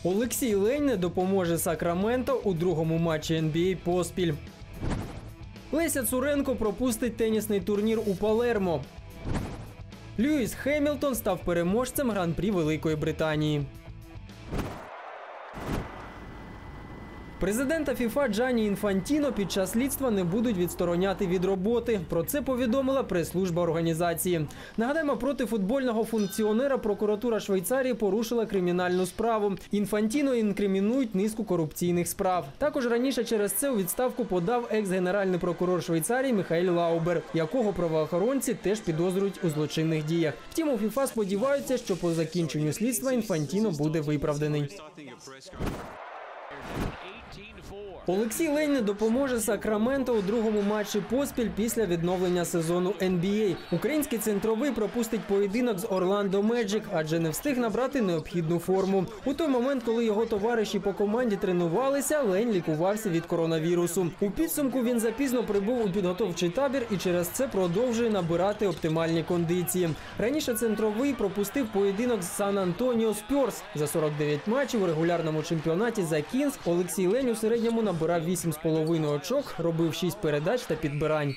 Олексій Лень не допоможе Сакраменто у другому матчі NBA поспіль. Леся Цуренко пропустить тенісний турнір у Палермо. Льюіс Хемілтон став переможцем Гран-прі Великої Британії. Президента ФІФА Джанні Інфантіно під час слідства не будуть відстороняти від роботи. Про це повідомила прес-служба організації. Нагадаємо, проти футбольного функціонера прокуратура Швейцарії порушила кримінальну справу. Інфантіно інкримінують низку корупційних справ. Також раніше через це у відставку подав екс-генеральний прокурор Швейцарії Міхаель Лаубер, якого правоохоронці теж підозрюють у злочинних діях. Втім, у ФІФА сподіваються, що по закінченню слідства Інфантіно буде виправданий. Олексій Лень не допоможе Сакраменто у другому матчі поспіль після відновлення сезону NBA. Український центровий пропустить поєдинок з Орландо Меджик, адже не встиг набрати необхідну форму. У той момент, коли його товариші по команді тренувалися, Лень лікувався від коронавірусу. У підсумку він запізно прибув у підготовчий табір і через це продовжує набирати оптимальні кондиції. Раніше центровий пропустив поєдинок з Сан-Антоніо Спьорс. За 49 матчів у регулярному чемпіонаті за Кінз Олексій Лень у середньому набирав 8,5 очок, робив 6 передач та підбирань.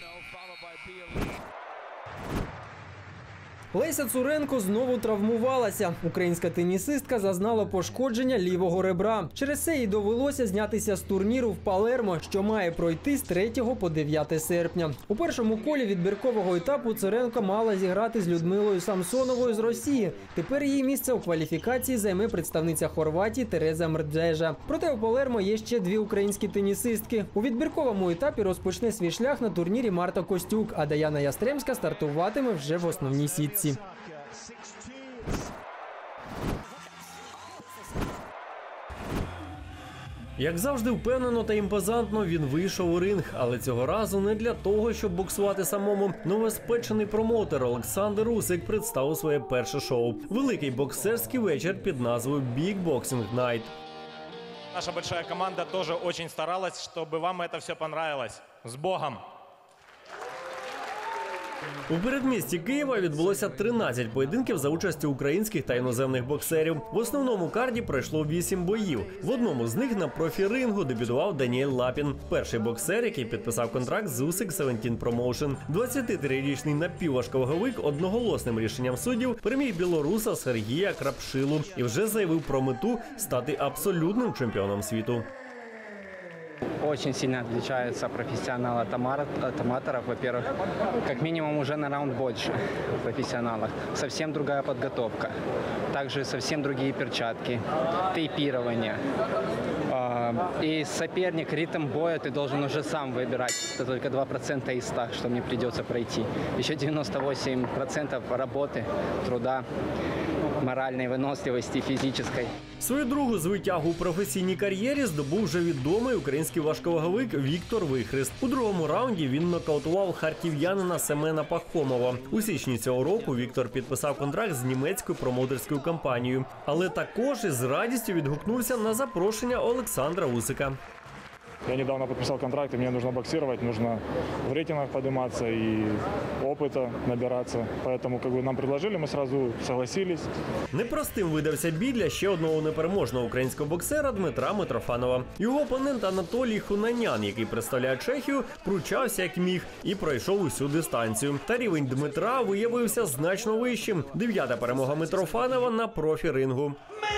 Леся Цуренко знову травмувалася. Українська тенісистка зазнала пошкодження лівого ребра. Через це їй довелося знятися з турніру в Палермо, що має пройти з 3 по 9 серпня. У першому колі відбіркового етапу Цуренко мала зіграти з Людмилою Самсоновою з Росії. Тепер її місце у кваліфікації займе представниця Хорватії Тереза Мрджежа. Проте у Палермо є ще 2 українські тенісистки. У відбірковому етапі розпочне свій шлях на турнірі Марта Костюк, а Даяна Ястремська стартуватиме вже в основній сітці. Як завжди впевнено та імпозантно він вийшов у ринг, але цього разу не для того, щоб боксувати самому. Новоспечений промоутер Олександр Усик представив своє перше шоу. Великий боксерський вечір під назвою Big Boxing Night. Наша большая команда тоже очень старалась, чтобы вам это все понравилось. С Богом! У передмісті Києва відбулося 13 поєдинків за участю українських та іноземних боксерів. В основному карді пройшло 8 боїв. В одному з них на профі-рингу дебютував Даніель Лапін. Перший боксер, який підписав контракт з Usyk 17 Promotion. 23-річний напівважковаговик одноголосним рішенням суддів переміг білоруса Сергія Крапшилу і вже заявив про мету стати абсолютним чемпіоном світу. Очень сильно отличается профессионал от аматоров. Во-первых, как минимум уже на раунд больше в профессионалах. Совсем другая подготовка. Также совсем другие перчатки, тейпирование. И соперник, ритм боя ты должен уже сам выбирать. Это только 2% из 100, что мне придется пройти. Еще 98% работы, труда, моральной выносливости, физической. Свою другу звитягу у професійній кар'єрі здобув вже відомий український важковаговик Віктор Вихрист. У другому раунді він нокаутував харків'янина Семена Пахомова. У січні цього року Віктор підписав контракт з німецькою промоутерською компанією. Але також із радістю відгукнувся на запрошення Олександра Усика. Я недавно подписал контракт, и мне нужно боксировать, нужно в рейтингах подниматься и опыта набираться. Поэтому нам предложили, мы сразу согласились. Непростим видався бій для ще одного непереможного українського боксера Дмитра Митрофанова. Його опонент Анатолій Хунанян, який представляє Чехію, пручався як міг і пройшов усю дистанцію. Та рівень Дмитра виявився значно вищим. 9-та перемога Митрофанова на профі-рингу.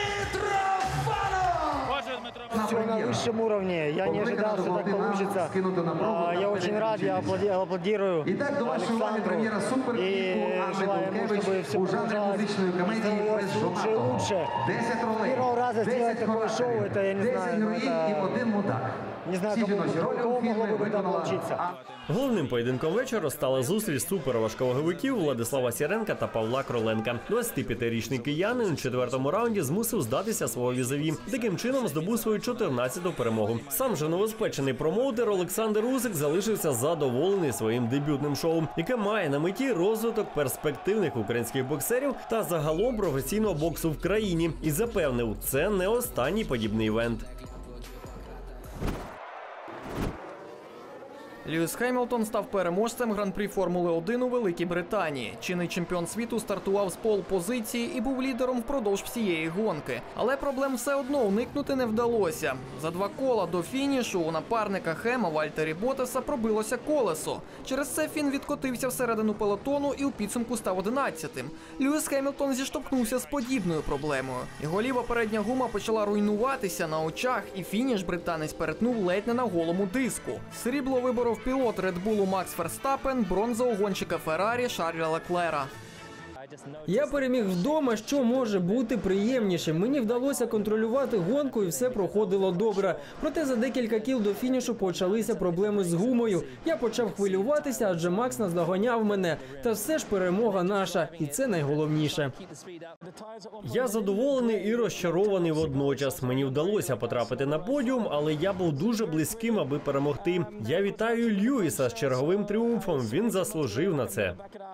Все на высшем уровне. Я не ожидал, что так получится. Я очень рад, я аплодирую Александру и желаю ему, чтобы все продолжалось лучше и лучше. С первого раза сделать такое шоу, это я не знаю, не знаю, кому могло бы это получиться. Головним поєдинком вечора стала зустріч суперважковаговиків Владислава Сіренка та Павла Кроленка. 25-річний киянин у 4-му раунді змусив здатися свого візаві. Таким чином здобув свою 14-ту перемогу. Сам же новоспечений промоутер Олександр Усик залишився задоволений своїм дебютним шоу, яке має на меті розвиток перспективних українських боксерів та загалом професійного боксу в країні. І запевнив, це не останній подібний івент. Льюіс Хемілтон став переможцем Гран-прі Формули-1 у Великій Британії. Чинний чемпіон світу стартував з пол-позиції і був лідером впродовж всієї гонки. Але проблем все одно уникнути не вдалося. За 2 кола до фінішу у напарника Хема Вальтері Ботаса пробилося колесо. Через це Фін відкотився всередину пелотону і у підсумку став 11-тим. Льюіс Хемілтон зіштовхнувся з подібною проблемою. Його ліва передня гума почала руйнуватися на очах, і фініш британець перетнув ледь не на голому диску. Срібло виборов пілот Red Bull Макс Ферстаппен, бронза у гонщика Феррарі Шарля Леклера. Я переміг вдома, що може бути приємніше. Мені вдалося контролювати гонку і все проходило добре. Проте за декілька кіл до фінішу почалися проблеми з гумою. Я почав хвилюватися, адже Макс наздоганяв мене. Та все ж перемога наша, і це найголовніше. Я задоволений і розчарований водночас. Мені вдалося потрапити на подіум, але я був дуже близьким, аби перемогти. Я вітаю Льюіса з черговим тріумфом. Він заслужив на це.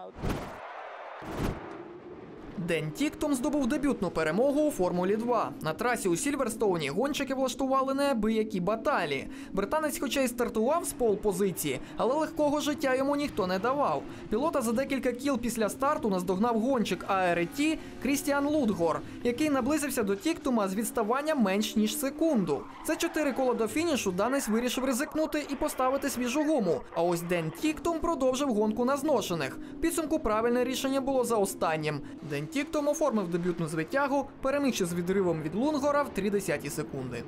Ден Тіктум здобув дебютну перемогу у Формулі-2. На трасі у Сільверстоуні гонщики влаштували неабиякі баталії. Британець хоча й стартував з пол-позиції, але легкого життя йому ніхто не давав. Пілота за декілька кіл після старту наздогнав гонщик АРТ Крістіан Лудгор, який наблизився до Тіктума з відставанням менш ніж секунду. За 4 кола до фінішу данець вирішив ризикнути і поставити свіжу гуму. А ось Ден Тіктум продовжив гонку на зношених. В підсумку правильне рішення було за останнім. Ден Тіктум оформив дебютну звитягу, перемігши з відривом від Лунгора в 0,3 секунди.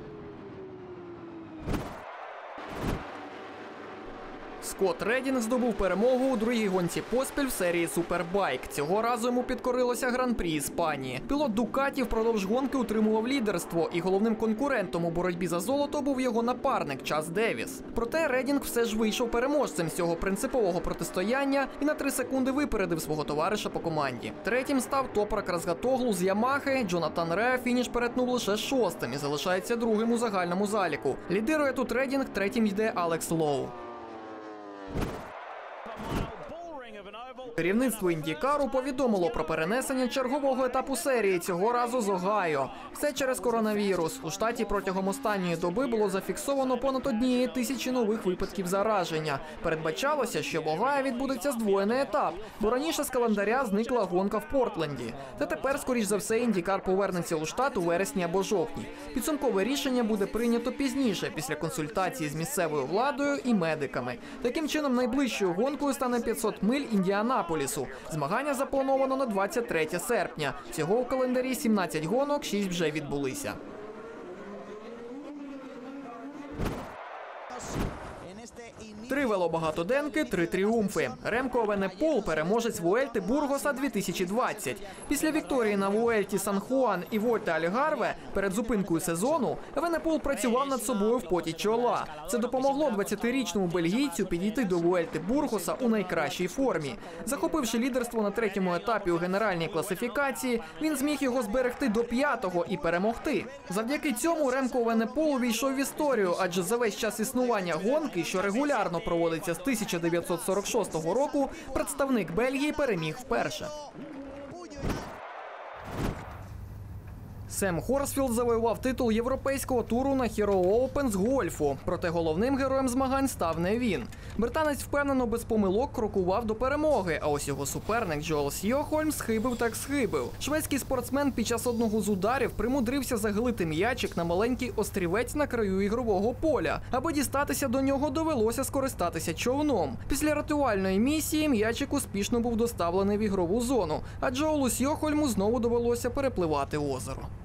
Скотт Редінг здобув перемогу у другій гонці поспіль в серії Супербайк. Цього разу йому підкорилося Гран-прі Іспанії. Пілот Дукаті впродовж гонки утримував лідерство, і головним конкурентом у боротьбі за золото був його напарник Чаз Девіс. Проте Редінг все ж вийшов переможцем з цього принципового протистояння і на 3 секунди випередив свого товариша по команді. Третім став Топрак Разгатоглу з Ямахи. Джонатан Ре фініш перетнув лише 6-м і залишається 2-м у загальному заліку. Лідирує тут Редінг, 3-м йде Алекс Лоу. Керівництво Індікару повідомило про перенесення чергового етапу серії, цього разу з Огайо. Все через коронавірус. У штаті протягом останньої доби було зафіксовано понад 1000 нових випадків зараження. Передбачалося, що в Огайо відбудеться здвоєний етап, бо раніше з календаря зникла гонка в Портленді. Та тепер, скоріш за все, Індікар повернеться у штат у вересні або жовтні. Підсумкове рішення буде прийнято пізніше, після консультації з місцевою владою і медиками. Таким чином, найближчою гонкою стане 500 миль Індіанаполісу. Змагання заплановано на 23 серпня. Всього у календарі 17 гонок, 6 вже відбулися. Три велобагатоденки, 3 тріумфи. Ремко Евенепол – переможець Вуельти Бургоса 2020. Після вікторії на Вуельті Сан-Хуан і Вольта Альгарве перед зупинкою сезону Евенепол працював над собою в поті чола. Це допомогло 20-річному бельгійцю підійти до Вуельти Бургоса у найкращій формі. Захопивши лідерство на 3-му етапі у генеральній класифікації, він зміг його зберегти до 5-го і перемогти. Завдяки цьому Ремко Евенепол увійшов в історію, адже за весь час існування гонки, що регулярно проводиться з 1946 року, представник Бельгії переміг вперше. Сем Хорсфілд завоював титул європейського туру на Hero Open з гольфу. Проте головним героєм змагань став не він. Британець впевнено без помилок крокував до перемоги, а ось його суперник Джоел Сьохольм схибив так схибив. Шведський спортсмен під час одного з ударів примудрився загилити м'ячик на маленький острівець на краю ігрового поля. Аби дістатися до нього, довелося скористатися човном. Після рятувальної місії м'ячик успішно був доставлений в ігрову зону, а Джоелу Сьохольму знову довелося перепливати озеро.